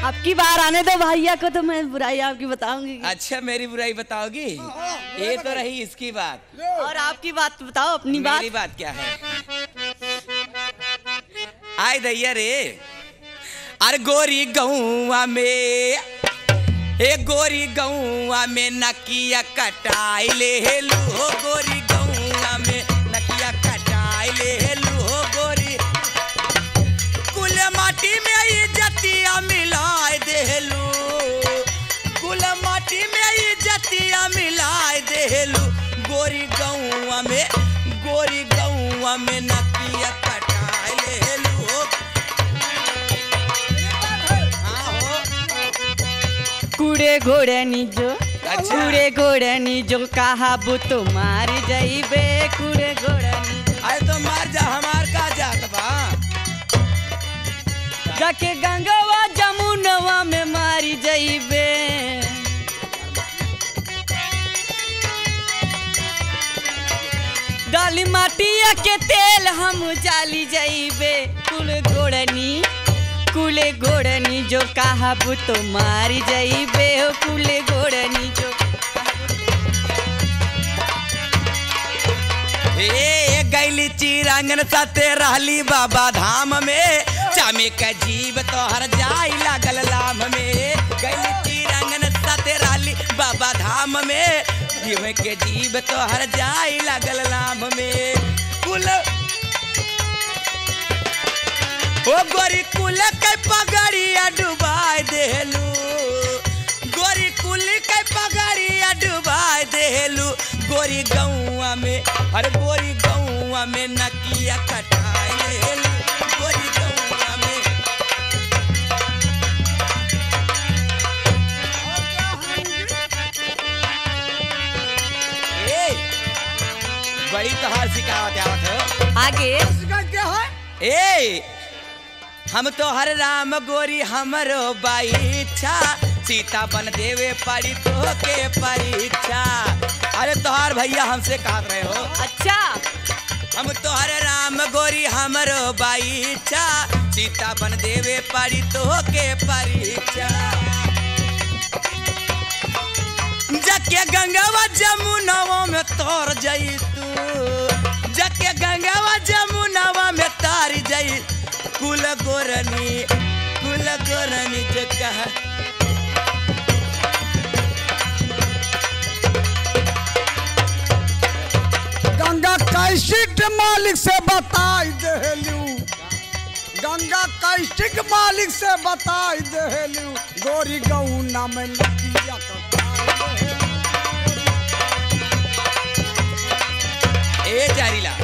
आपकी बार आने दो भैया को, तो मैं बुराई आपकी बताऊंगी। अच्छा मेरी बुराई बताओगी? ये तो रही इसकी बात, और आपकी बात बताओ, अपनी बात। मेरी बात क्या है? आय दैया रे, अरे गोरी गौआ में, एक गोरी गौआ में नकिया कटाई ले लू हो, गोरी गौआ में नकिया कटाई ले लू हो गोरी, कुल माटी में इज्जतिया मिलाए देलू, कुल माटी में इज्जतिया मिलाए देलू, गोरी गौआ में, गोरी गौआ में नकिया कटाई ले लू हो। कूड़े घोड़े नीजो, कूड़े घोड़े नीजो कहा बु तुम्हार जाइबे, कूड़े घोड़े नीजो। अरे तो मार जा, हमार का जात बा, जाके गंगवा जमुनवा में मारी जाइबे, डाली माटिया के तेल हम जाली जाइबे, कुल घोड़नी, कुले घोड़नी जो कहाबू तो मारी जाइबे हो, कुले घोड़नी जो। ए गैली चिरंगन सते रहली बाबा धाम में, चामे का जीव तोहर जाई लागल लाम में, गैली चिरंगन सते रहली बाबा धाम में, जीव के जीव तोहर जाई लागल लाम में, कुल ओ गोरी कुल के पगड़िया डुबाई देलू, गोरी कुल के पगड़िया डुबाई देलू, गोरी गौआ में, अरे गोरी गौआ में नकिया कटाई लेलू, गोरी गौआ में। ए बड़ी तोहार शिकावत आवत हो, आगे क्या है? ए हम तो हर राम गोरी हमरो बाईच्छा, सीता बन देवे पड़ी तो के परीक्षा। अरे तोहार भैया हमसे कह रहे हो, अच्छा हम तो हर राम गोरी हमरो बाईच्छा, सीता बन देवे पड़ी तो के परीक्षा। जके गंगावा जमुनावा में तोर जाई तू, जके गंगावा जमुनावा में तारी जाई, कुल गोरनी जो कहा। गंगा कैसिक मालिक से बताई देलू, गंगा कैसिक मालिक से बताई देलू, गोरी गौना में नकिया कटाई। ए जारीला